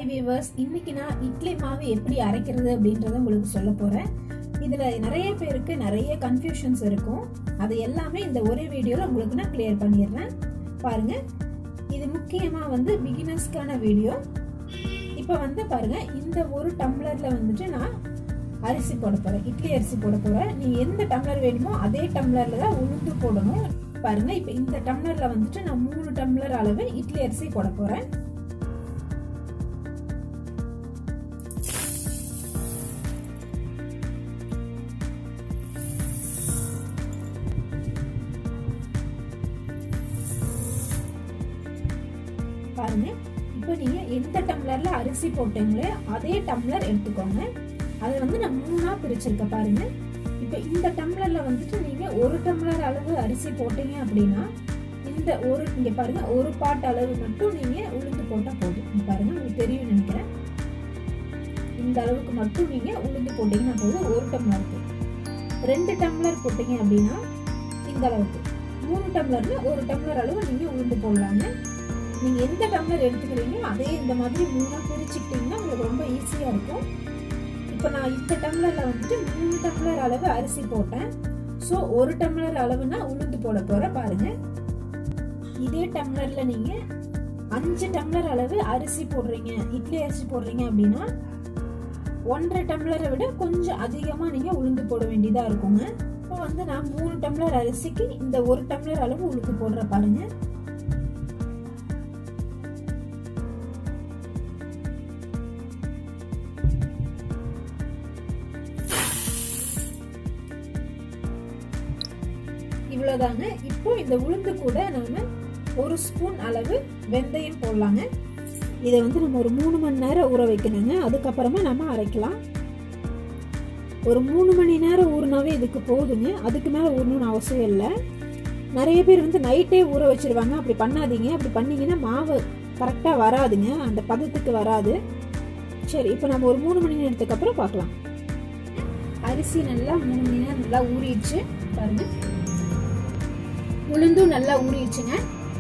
Viewers, இன்னைக்கு நான் இட்லி மாவு எப்படி அரைக்கிறது அப்படின்றத உங்களுக்கு சொல்ல போறேன். இதுல நிறைய பேருக்கு நிறைய கன்ஃபியூஷன்ஸ் இருக்கும். அது எல்லாமே இந்த ஒரே வீடியோல உங்களுக்கு நான் கிளியர் பண்ணிடுறேன். பாருங்க, இது முக்கியமா பிகினர்ஸ்க்கான வீடியோ. இப்போ பாருங்க, இந்த ஒரு டம்ளர்ல நான் அரிசி போட போறேன், இட்லி அரிசி போட போறேன். நீங்க எந்த டம்ளர் வேணுமோ அதே டம்ளர்ல தான் உளுந்து போடணும். பாருங்க, இப்போ இந்த டம்ளர்ல நான் 3 டம்ளர் அளவு இட்லி அரிசி போட போறேன். பாருங்க, இப்போ நீங்க எந்த டம்ளர்ல அரிசி போட்டீங்களோ அதே டம்ளர் எடுத்துக்கோங்க. அதை நான் 3ஆ பிரிச்சிருக்கேன். பாருங்க, இப்போ இந்த டம்ளர்ல நீங்க 1 டம்ளர் அளவு அரிசி போட்டீங்க அப்படின்னா இந்த இங்க பாருங்க, 1 பாட் அளவு மட்டும் நீங்க உளுந்து போட்டா போதும். பாருங்க, உங்களுக்கு தெரியும் நினைக்கிறேன். இந்த அளவுக்கு மட்டும் நீங்க உளுந்து போட்டீங்கன்னா போதும். 1 டம்ளருக்கு 2 டம்ளர் போட்டீங்க அப்படின்னா இந்த அளவுக்கு 3 டம்ளர்ல 1 டம்ளர் அளவு நீங்க உளுந்து போடலாங்க. நீங்க எந்த டம்ளர் எடுத்துக்கிறீங்களோ அதே இந்த மாதிரி 3ஆ பிரிச்சுக்கிட்டீங்கன்னா உங்களுக்கு ரொம்ப ஈஸியா இருக்கும். இப்போ நான் இந்த டம்ளர்ல 3 டம்ளர் அளவு அரிசி போட்டேன். ஸோ 1 டம்ளர் அளவுனா உளுந்து போட போறேன். பாருங்க, இதே டம்ளர்ல நீங்க 5 டம்ளர் அளவு அரிசி போடுறீங்க, இட்லி அரிசி போடுறீங்க அப்படின்னா 1.5 டம்ளரை விட கொஞ்சம் அதிகமா நீங்க உளுந்து போட வேண்டியதா இருக்குங்க. இப்போ நான் 3 டம்ளர் அரிசிக்கு இந்த 1 டம்ளர் அளவு உளுந்து போடுறேன். பாருங்க, இவ்வளவுதாங்க. இப்போ இந்த உளுந்து கூட நாம 1 ஸ்பூன் அளவு வெந்தயம் போடலாங்க. இதை நம்ம ஒரு 3 மணி நேரம் ஊற வைக்கணுங்க. அதுக்கப்புறமா நம்ம அரைக்கலாம். ஒரு 3 மணி நேரம் ஊறினாவே இதுக்கு போதுங்க. அதுக்கு மேல ஊறணும்னு அவசியம் இல்லை. நிறைய பேர் நைட்டே ஊற வச்சிருவாங்க. அப்படி பண்ணாதீங்க. அப்படி பண்ணீங்கன்னா மாவு கரெக்டா வராதுங்க, அந்த பதத்துக்கு வராது. சரி, இப்போ நம்ம ஒரு 3 மணி நேரத்துக்கு அப்புறம் பார்க்கலாம். அரிசி நல்லா 3 மணி நேரம் நல்லா ஊறிடுச்சு. பாருங்க, உளுந்தும் நல்லா ஊறிடுச்சுங்க.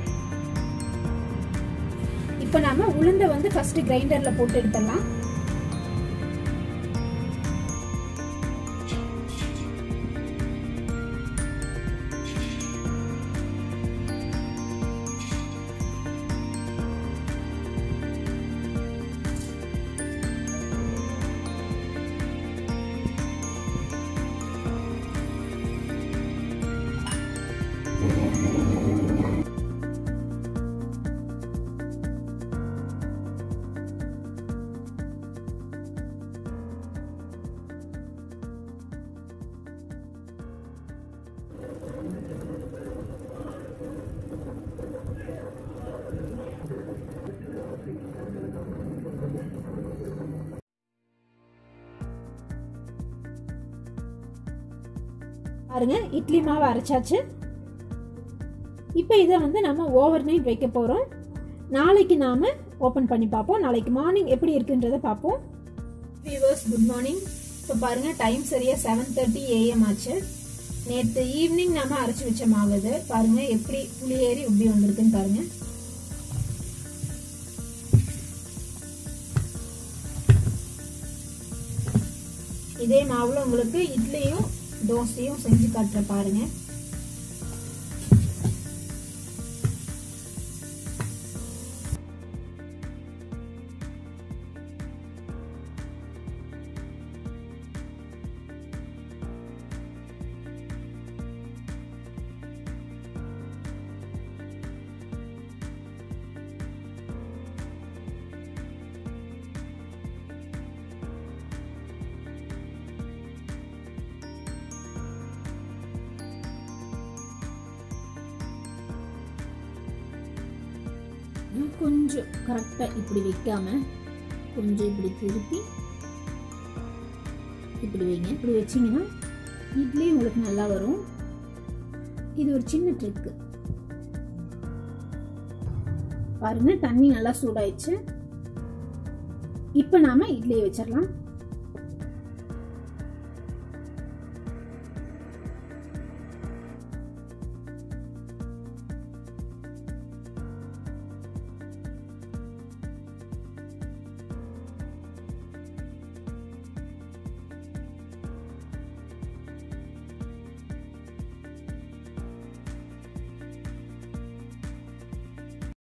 இப்போ நாம உளுந்த ஃபர்ஸ்ட் கிரைண்டர்ல போட்டு எடுத்துடலாம். பாருங்க, இட்லி மாவு அரைச்சாச்சு. இப்போ இதை நம்ம ஓவர் நைட் வைக்க போறோம். நாளைக்கு நாம ஓபன் பண்ணி பார்ப்போம். நாளைக்கு மார்னிங் எப்படி இருக்குன்றத பார்ப்போம். Viewers, good morning. இப்போ பாருங்க, டைம் சரியா 7:30 AM ஆச்சு. நேற்று ஈவினிங் நாம அரைச்சு வச்ச மாவு இது. பாருங்க எப்படி புளி ஏறி எப்படி வந்திருக்குன்னு பாருங்க. இதே மாவுல உங்களுக்கு இட்லியும் தோசையும் செஞ்சு காட்டுற பாருங்க. கொஞ்சம் கரெக்டா இப்படி வைக்காம கொஞ்சம் இப்படி திருப்பி இப்படி வைங்க. இப்படி வச்சீங்கன்னா இட்லி உங்களுக்கு நல்லா வரும். இது ஒரு சின்ன ட்ரிக். பாருங்க, தண்ணி நல்லா சூடாயிடுச்சு. இப்போ நாம இட்லியை வச்சிடலாம்.